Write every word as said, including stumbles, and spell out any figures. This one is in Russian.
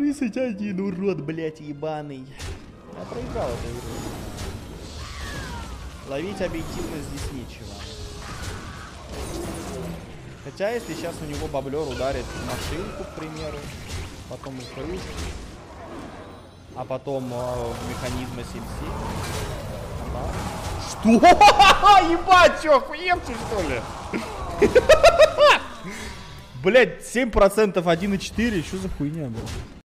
тридцать один, урод, блядь, ебаный. Я проиграл эту игру. Ловить объективно здесь нечего. Хотя, если сейчас у него баблер ударит в машинку, к примеру, потом в крышу, а потом э, в механизма семь семь. Что? Ебать, чё, охуевший, что ли? Блять, семь процентов один и четыре, что за хуйня, блядь?